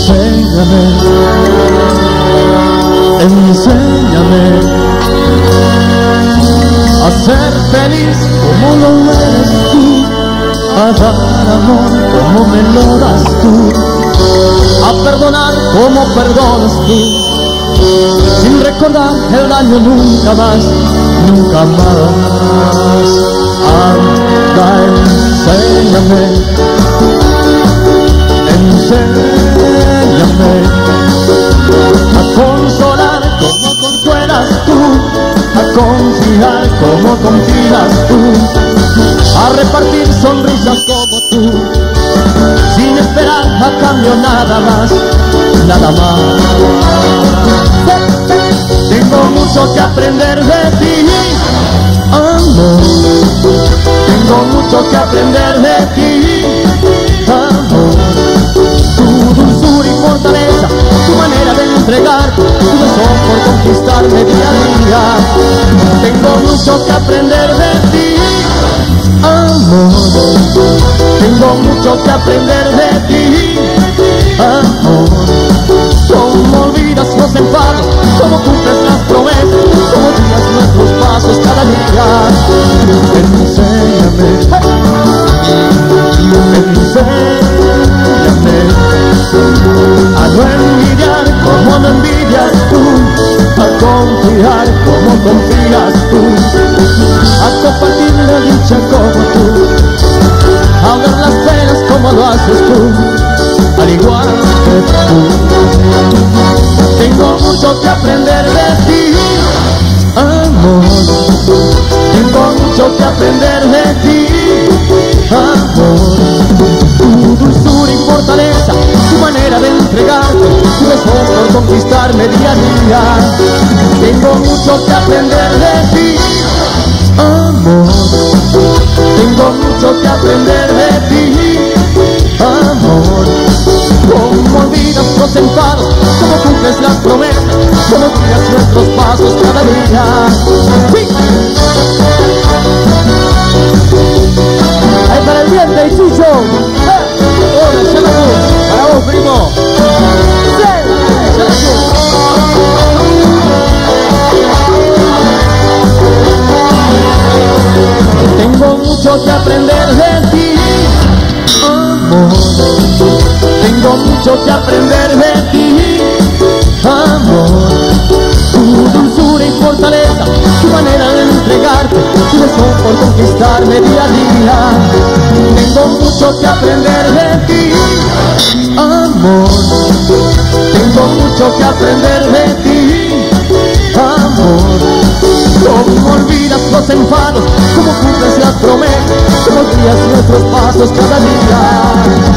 Enséñame, enséñame a ser feliz como lo eres tú, a dar amor como me lo das tú, a perdonar como perdonas tú, sin recordar el daño nunca más, nunca más. Anda, enséñame, enséñame a consolar como consuelas tú, a confiar como confías tú, a repartir sonrisas como tú, sin esperar a cambio nada más, nada más. Tengo mucho que aprender de ti, amor. Tengo mucho que aprender de ti, amor. Tu dulzura y fortaleza, tu manera de entregar, tu deseo por conquistarme día a día. Tengo mucho que aprender de ti, amor. Tengo mucho que aprender de ti, amor. Cómo olvidas los enfados, cómo cumples las promesas, cómo guías nuestros pasos cada día. Enséñame, enséñame a no envidiar como me envidias tú, a confiar como confías tú, a compartir la dicha como tú, a ver las penas como lo haces tú, al igual que tú. Tengo mucho que aprender de ti, amor. Tengo mucho que aprender de ti, amor. Tu dulzura y fortaleza, tu manera de entregarte, tu deseo por conquistarme día a día. Tengo mucho que aprender de ti, amor. Tengo mucho que aprender de ti, amor. Cómo olvidas los enfados, cómo cumples las promesas, cómo guías nuestros pasos cada día. ¡Sí! Ahí para el diente y Chucho. Hola, Xalacu, para vos, primo. Tengo mucho que aprender de ti, amor. Tengo mucho que aprender de ti, amor. Tu dulzura y fortaleza, tu manera de entregarte, tu deseo por conquistarme día a día. Tengo mucho que aprender de ti, amor. Tengo mucho que aprender de ti, amor. Cómo olvidas los enfados, cómo cumples las promesas, cómo guías nuestros pasos cada día.